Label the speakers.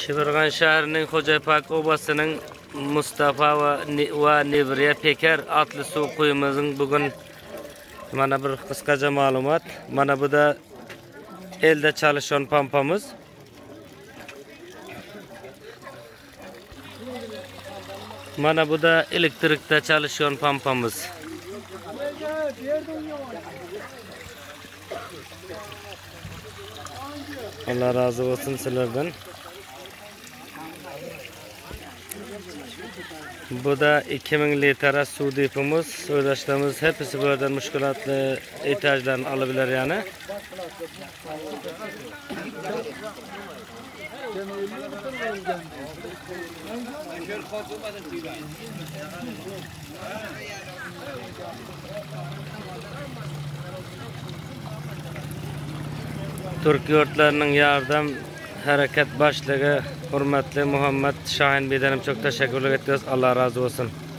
Speaker 1: Şibirgan şəhərinin Xocapak obasının Mustafa ve Nevriye Peker adlı su kuyumuzun bugün mana bir kıskaca malumat. Mana bu da elde çalışan pampamız. Mana bu da elektrikte çalışan pampamız. Allah razı olsun sizlerden. Bu da 2000 litre su depomuz. Soydaşlarımız hepsi buradan müşkülatlı ihtiyaçlarını alabilir yani. Türk yurtlarının yardım hareket başlığı hürmetli Muhammed Şahin Bey'den çok teşekkür ederiz. Allah razı olsun.